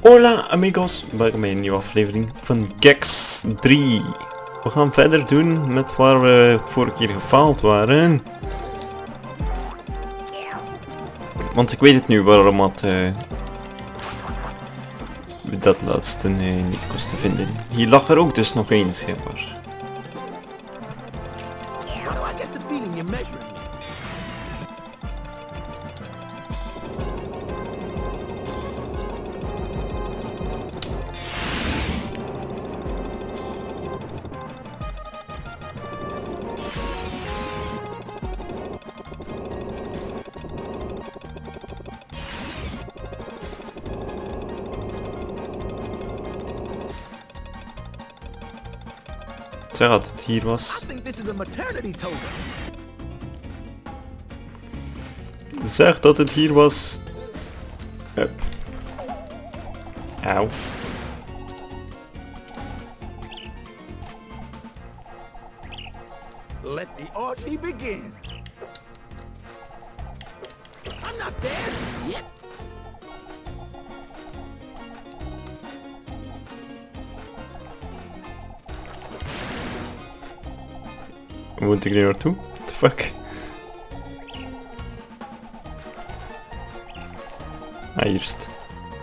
Hola amigos, welkom bij een nieuwe aflevering van Gex 3. We gaan verder doen met waar we vorige keer gefaald waren. Want ik weet het nu waarom had dat laatste niet kost te vinden. Hier lag er ook dus nog één schijnbaar. Zeg dat het hier was. Zeg dat het hier was. Up. Auw. Let the orgy begin. I'm not there yet. Waar moet ik nu naartoe? What the fuck? Ah, hier is het.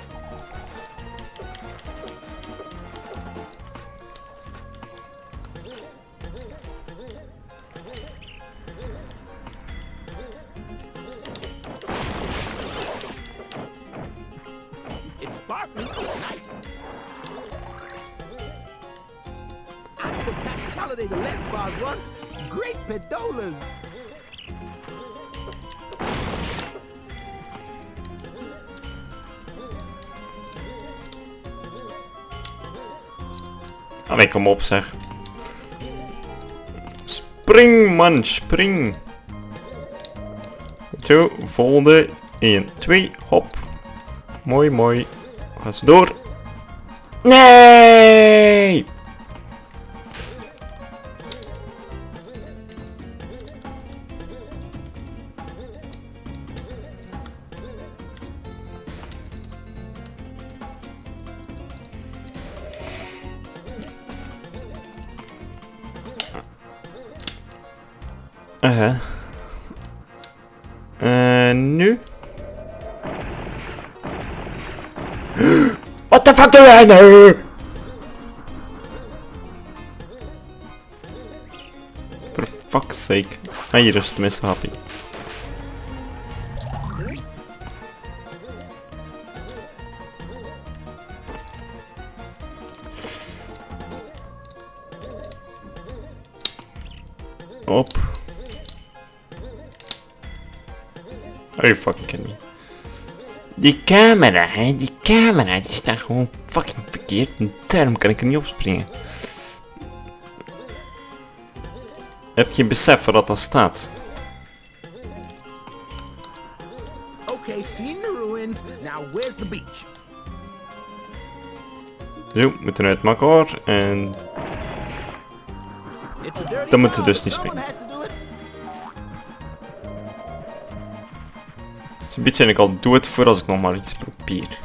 It's sparkling. Nice. I could have passed Holiday the Lens bars once. Great pedolas. Allee, kom op zeg. Spring man, spring. Zo, volgende. 1, 2, hop. Mooi, mooi. Ga ze door. Nee! Nu? What the fuck do I know? For fuck's sake. Ah, hier is het tenminste happy. Op. Are you fucking kidding me? Die camera, hè? Die camera, die staat gewoon fucking verkeerd. En daarom kan ik er niet op springen. Heb je besef waar dat staat? Okay, seen the ruins. Now where's the beach? Zo, we moeten uit elkaar en... Dan moeten we dus niet springen. Zo'n beetje en ik al doe het voor als ik nog maar iets probeer.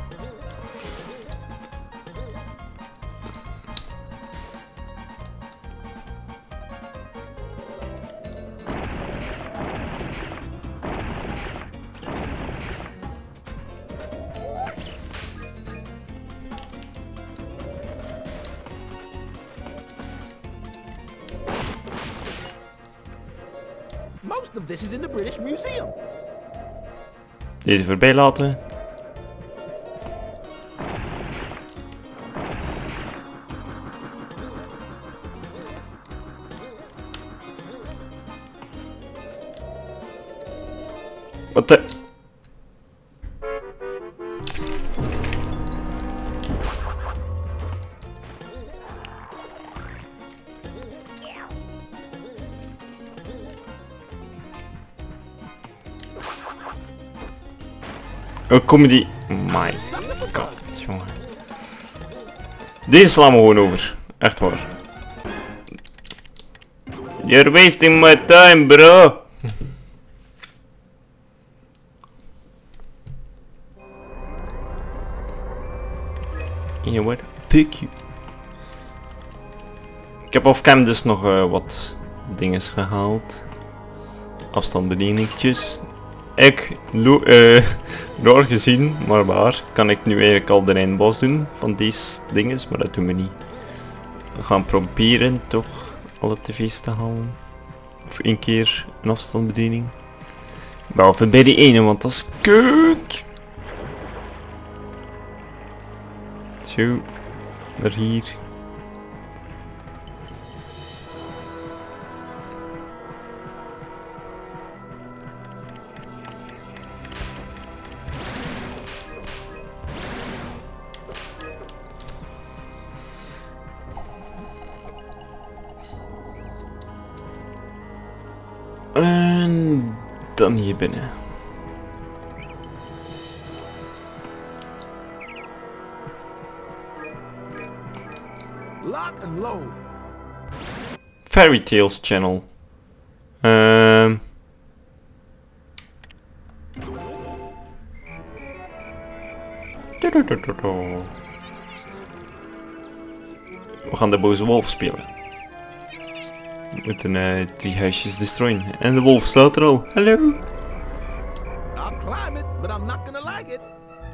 Most of this is in the British Museum. Deze voorbij laten. Wat de... Een comedy. My god, jongen. Deze slaan we gewoon over. Echt waar. You're wasting my time, bro. You know what? Fuck you. Ik heb off-cam dus nog wat dingen gehaald. Afstandsbedieningjes. Doorgezien, maar waar, kan ik nu eigenlijk al de eindboss doen van deze dingen, maar dat doen we niet. We gaan proberen toch alle tv's te halen. Of één keer een afstandsbediening. Behalve bij die ene, want dat is kut. Zo, naar hier. En dan hier binnen. Lock and load. Fairy Tales channel. We gaan de boze wolf spelen. We moeten 3 huisjes destroyen. En de wolf staat er al. Hallo. I'll climb it, but I'm not gonna like it.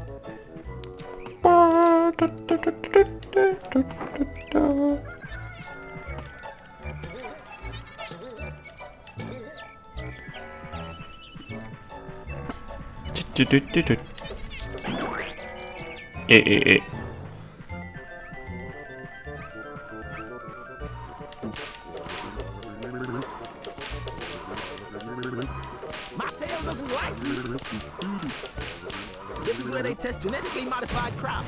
My tail doesn't like me. This is where they test genetically modified crops.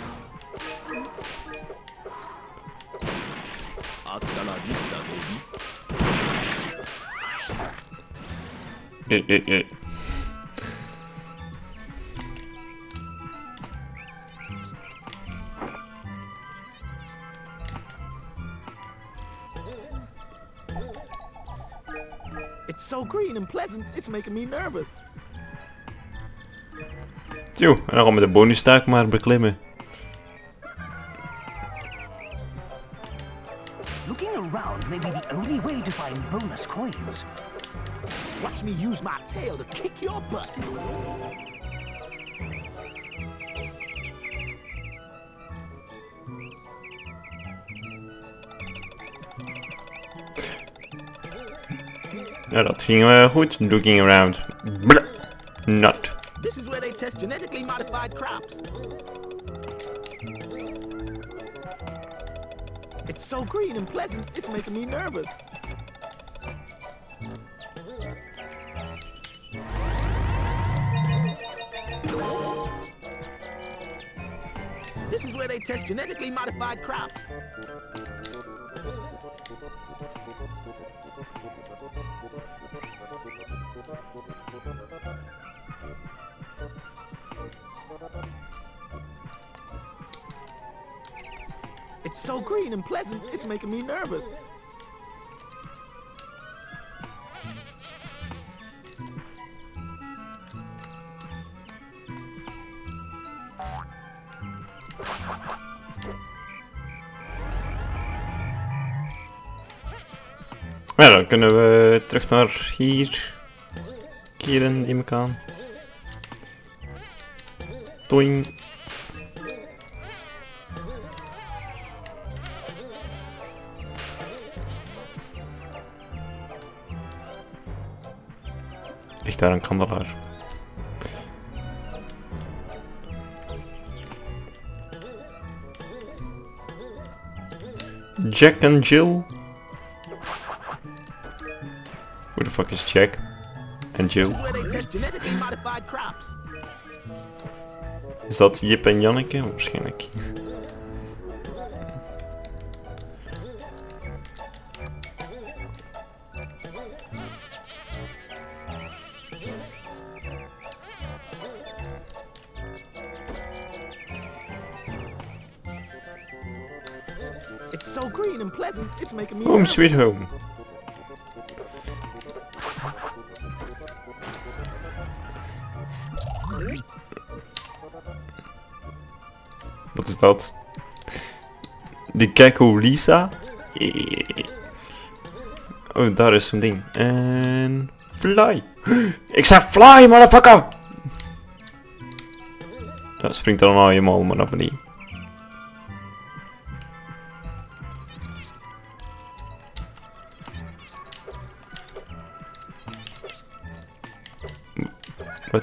Hasta la vista, baby. It's so green and pleasant, it's making me nervous. Zo, en dan gaan we de bonustaak maar beklimmen. Looking around may be the only way to find bonus coins. Watch me use my tail to kick your butt. Ja, dat ging goed. Looking around. Blah. Not. This is where they test genetically modified crops. It's so green and pleasant, it's making me nervous. This is where they test genetically modified crops. It's so green and pleasant, it's making me nervous. Ja, dan kunnen we terug naar hier. Keren, neem ik aan. Toing. Ligt daar een kandelaar. Jack en Jill. Who the fuck is Jack en Jill? Is dat Jip en Janneke? Waarschijnlijk. It's so green and pleasant, it's making me Home sweet home. Wat is dat? De Gecko Lisa. Oh, daar is zo'n ding. En... Fly. Ik zeg fly, motherfucker! Dat springt dan al helemaal maar naar beneden. Wat?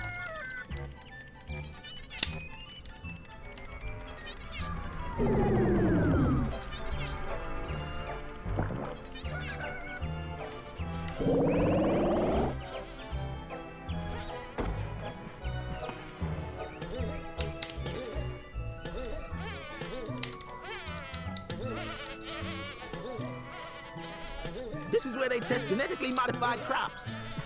This is where they test genetically modified crops.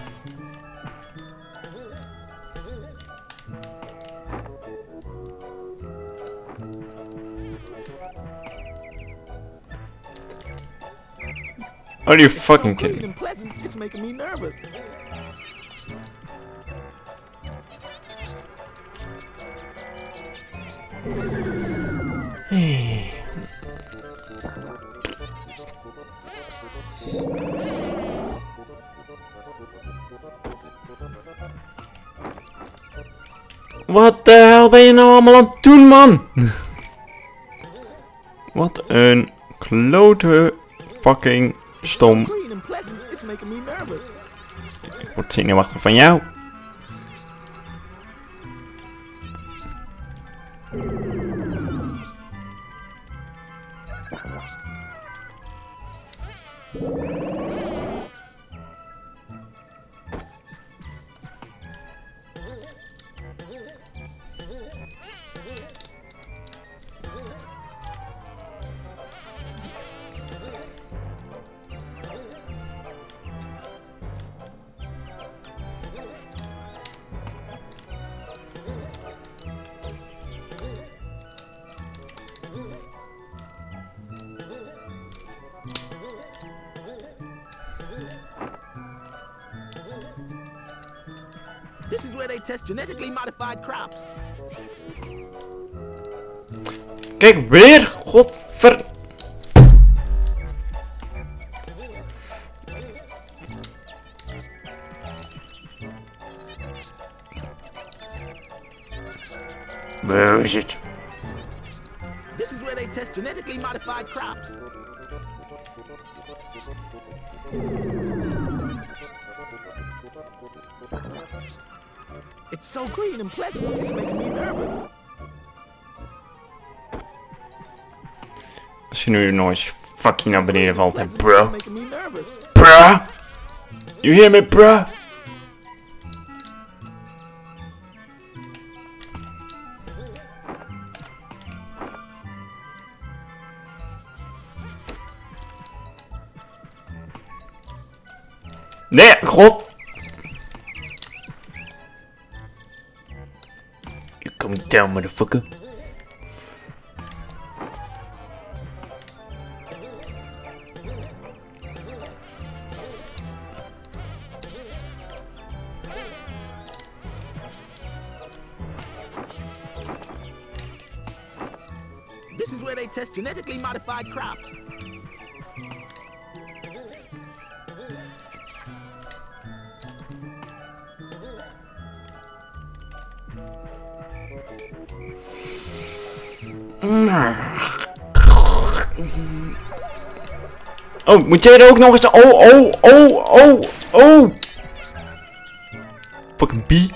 Are you fucking Clean kidding? and pleasant, it's making me nervous. Wat de hel ben je nou allemaal aan het doen, man? Wat een klote fucking stom. Clean and pleasant, it's making me nervous. Ik word zenuwachtig van jou. This is where they test genetically modified crops. Kijk, weer! Godver... Waar is het? This is where they test genetically modified crops. It's so green and pleasant, it's making me nervous. Als je nu nog eens fucking naar beneden valt, hè, It's bro. making me nervous. Bruh! You hear me, bruh? Nee, god! You come down, motherfucker. This is where they test genetically modified crops. Oh, moet jij er ook nog eens... Oh! Fucking bee.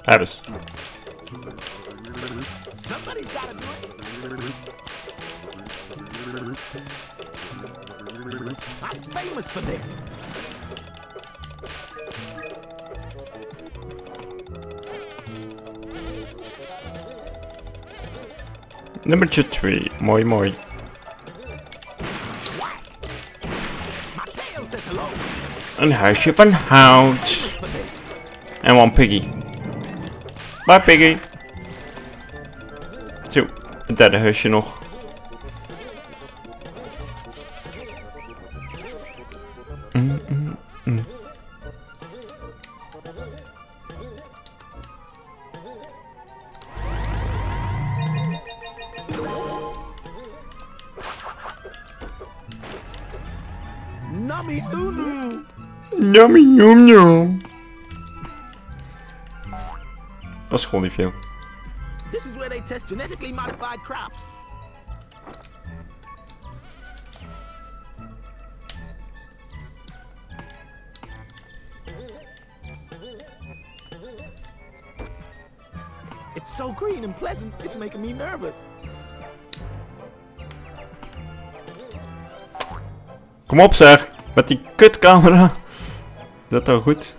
Hebben ze. Somebody's gotta do it. I'm famous for this. Nummertje 2. Mooi, mooi. Mateo says hello. Een huisje van hout. En one piggy. Bye piggy. Zo, het derde huisje nog. Nummy Nunu. Yummy yum yum. Dat is gewoon niet veel. This is where they test genetically modified crops. It's so green and pleasant, it's making me nervous. Kom op zeg, met die kutcamera. Is dat nou goed?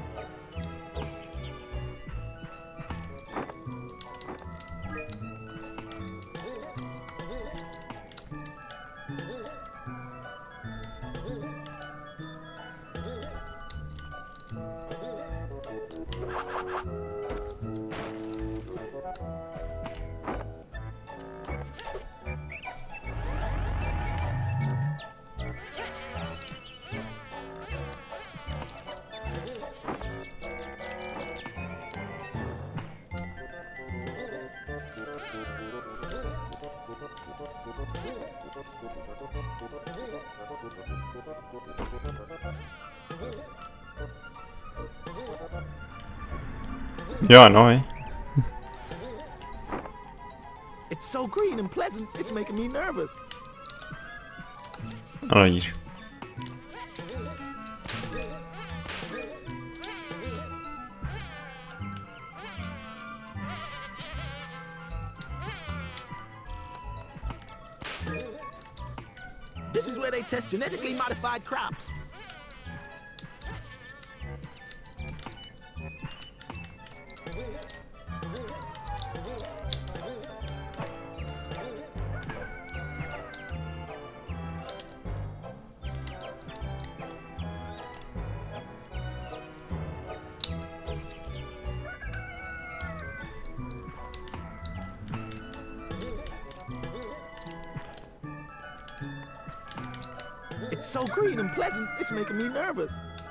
Ja, nou hè. It's so green and pleasant, it's making me nervous. Ah, hier. This is where they test genetically modified crops. It's so green and pleasant, it's making me nervous.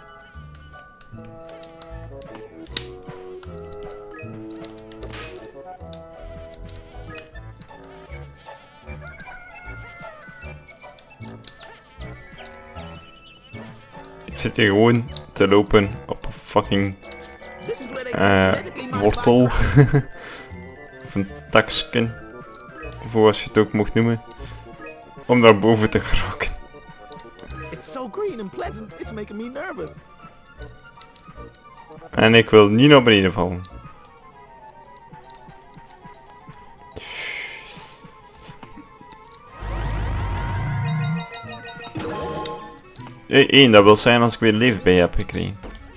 Ik zit hier gewoon te lopen op een fucking This is where they test genetically modified wortel. crops. Of een taksken. Voor als je het ook mocht noemen. Om naar boven te geraken. It's so green and pleasant, it's making me nervous. En ik wil niet naar beneden vallen. Eén, dat wil zijn als ik weer leven bij je heb gekregen.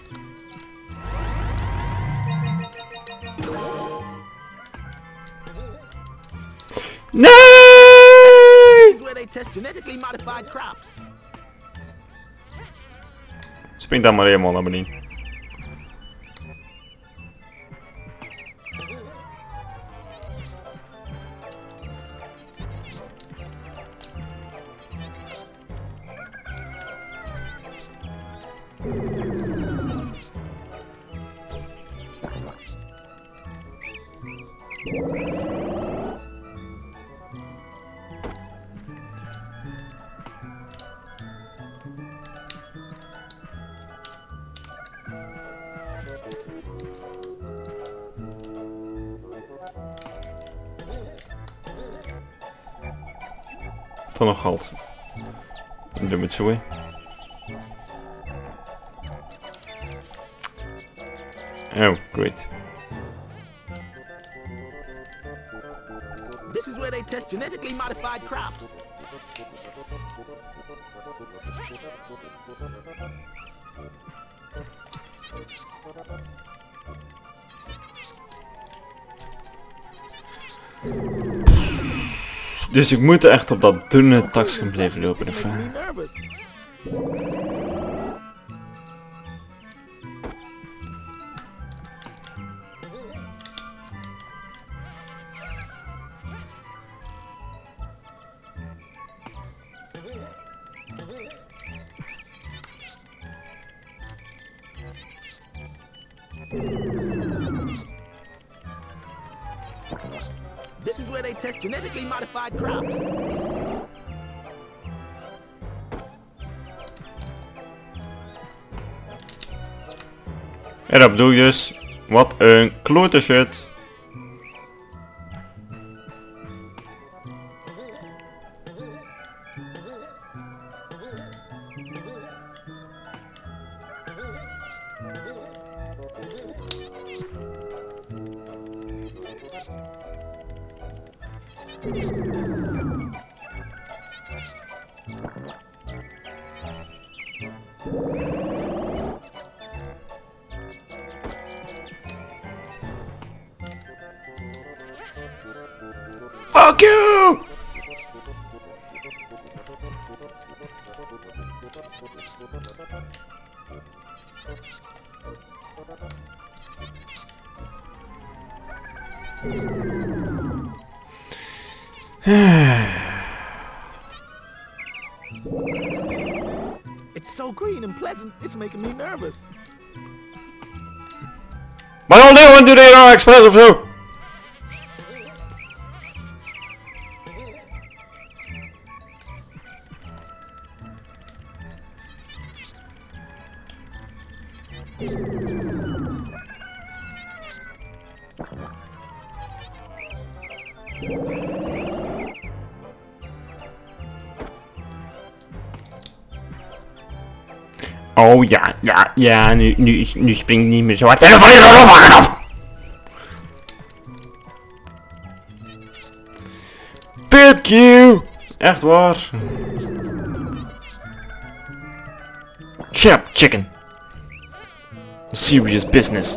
Nee! This is where they test genetically modified crops. Spring dan maar helemaal naar beneden. Dan nog halt. Dan doen we het zo hè. Oh, great. This is where they test genetically modified crops. Dus ik moet echt op dat dunne takje blijven lopen. It's making me nervous. This is where they test genetically modified crops. En dat bedoel je dus. Wat een klote shit. Fuck you! It's so green and pleasant, it's making me nervous. Waarom doen jullie nou expres of zo? Oh ja, nu springt niet meer zo hard. En dan val je er nog vanaf! Fuck you! Echt waar. Shut up, chicken. Serious business.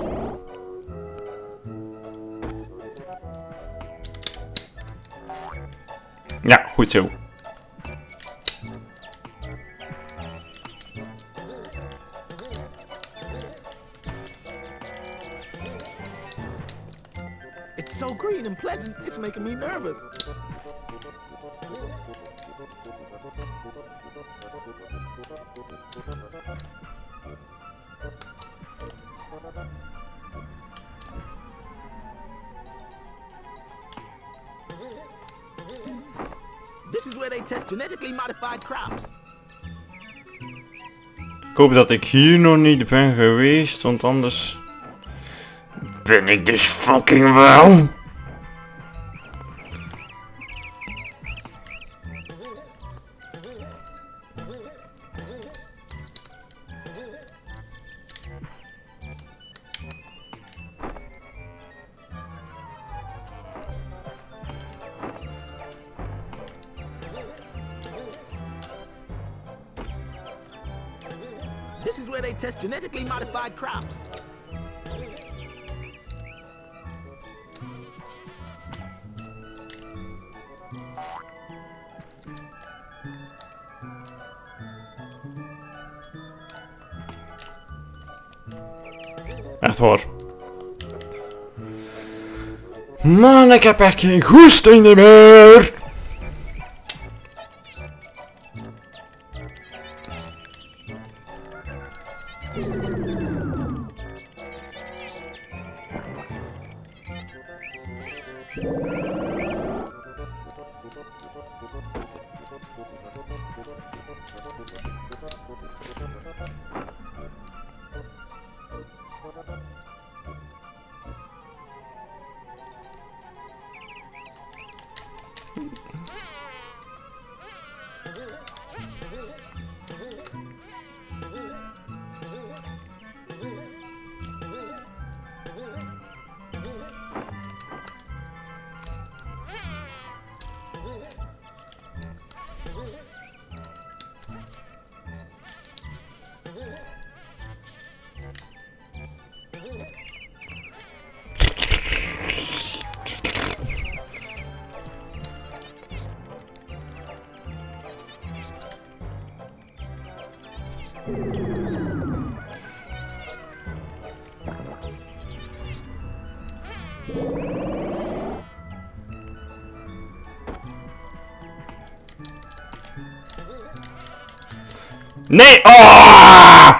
Ja, goed zo. It's so green and pleasant, it's making me nervous. This is where they test genetically modified crops. Ik hoop dat ik hier nog niet ben geweest, want anders ben ik dus fucking wel. This is where they test genetically modified crops. Echt waar. Man, ik heb echt geen goesting meer. Nee! Oh!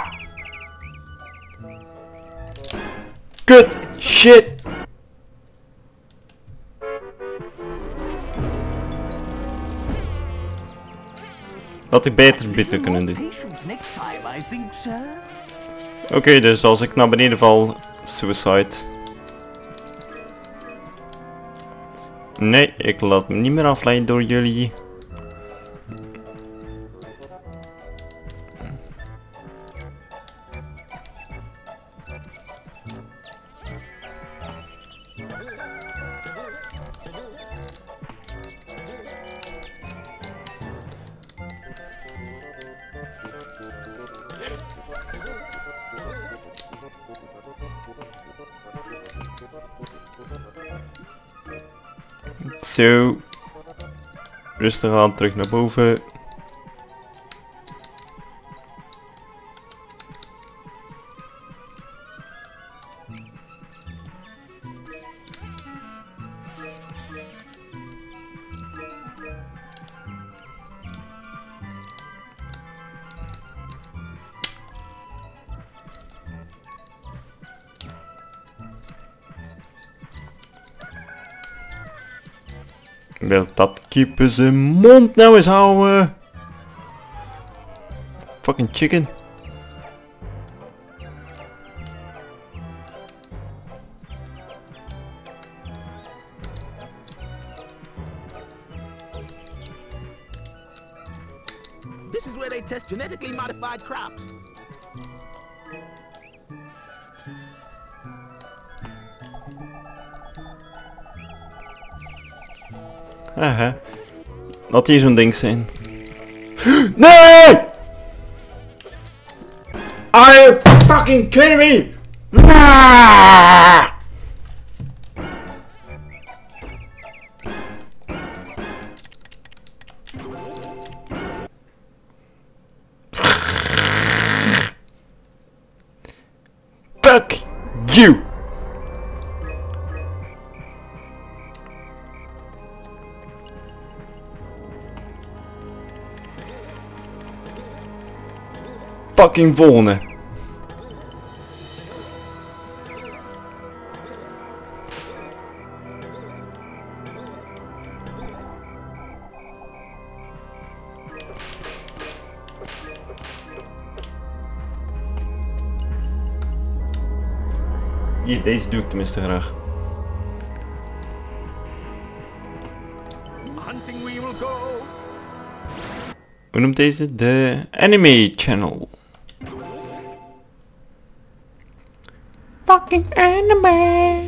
Kut! Shit! Dat ik beter bieten kunnen doen. Patience next time, I think, sir. Oké, dus als ik naar beneden val, suicide. Nee, ik laat me niet meer afleiden door jullie. Zo. Rustig aan, terug naar boven. Wil dat keeper zijn mond nou eens houden? Fucking chicken. This is where they test genetically modified crops. Haha. Laat hier zo'n ding zijn. Nee! Are you fucking kidding me? Ah! Fuck you! Fucking volgende. Hier, deze doe ik tenminste graag. Hunting we will go. Hoe noemt deze? De Anime Channel. Fucking anime.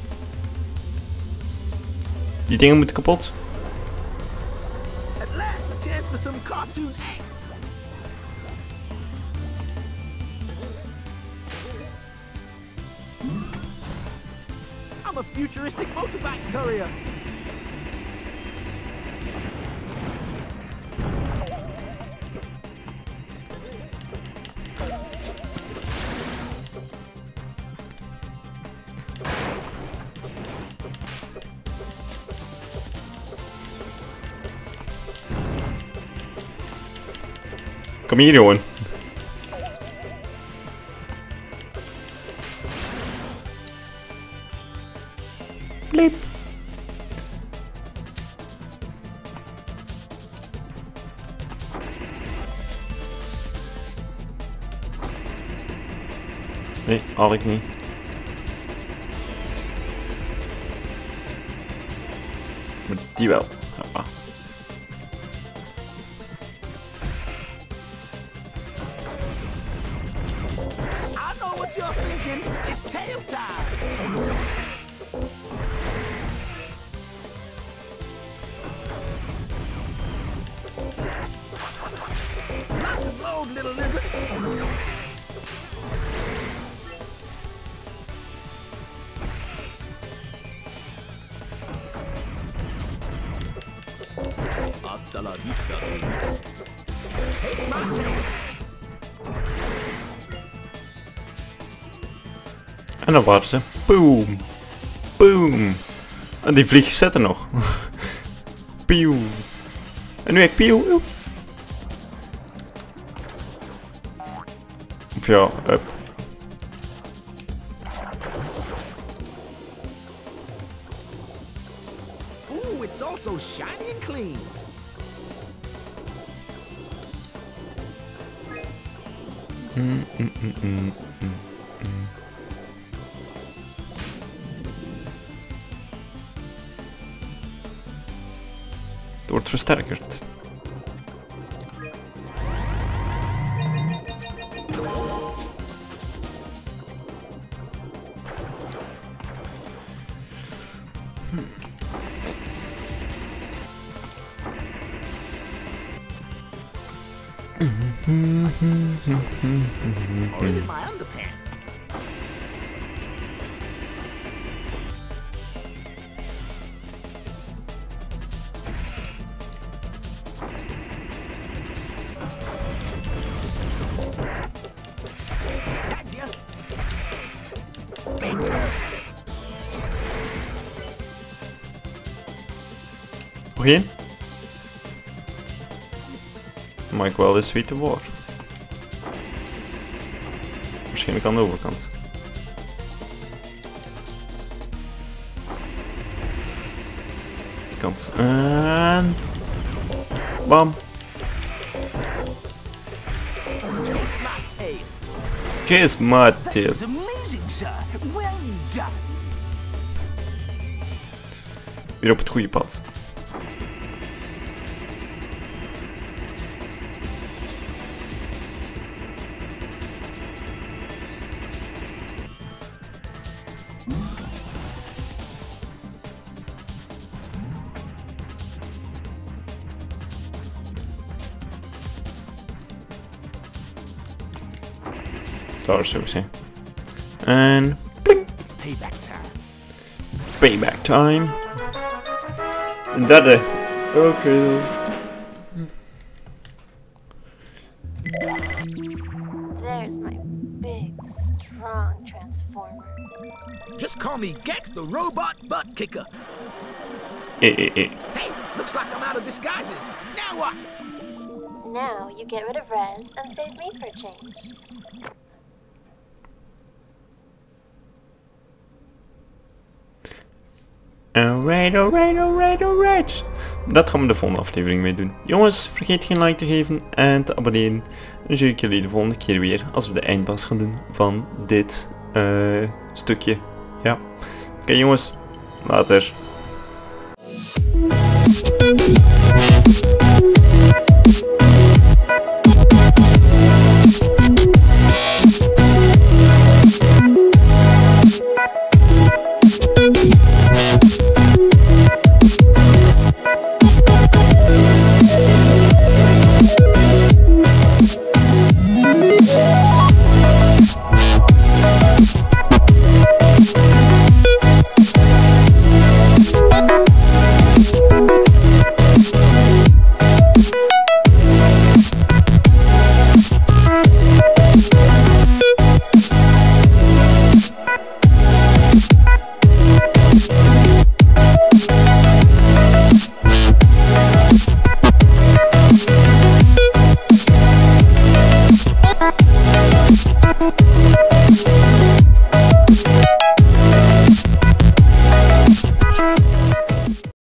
Die dingen moeten kapot. At last, a chance for some cartoon act. I'm a futuristic motorbike courier. Kom hier, jongen. Bliep. Nee, had ik niet. Maar die wel. Ja. I know what you're thinking. It's tail time. Lots of load, little lizard. Hasta la vista, baby. Take my hand. En dan waren ze. Boom. Boom. En die vlieg zet er nog. Pieuw. En nu ik pieuw. Oeps. Of ja, up. Ooh, it's also shiny and clean. Het wordt versterkerd. Or is it my underpants? Gotcha. Nog één? Maar ik wel eens weten waar. Waarschijnlijk aan de overkant. Die kant. En... Bam. Kiss my tail. It's amazing, sir. Well done. Weer op het goede pad. Daar zo zijn. En pling. Payback time. Payback time. Een derde. Oké dan. There's my big, strong transformer. Just call me Gex, the robot butt kicker. Hey, Hey, looks like I'm out of disguises. Now what? Now you get rid of Rez and save me for a change. Alright. Dat gaan we de volgende aflevering mee doen. Jongens, vergeet geen like te geven en te abonneren. Dan zie ik jullie de volgende keer weer als we de eindpas gaan doen van dit stukje. Ja. Oké, jongens, later.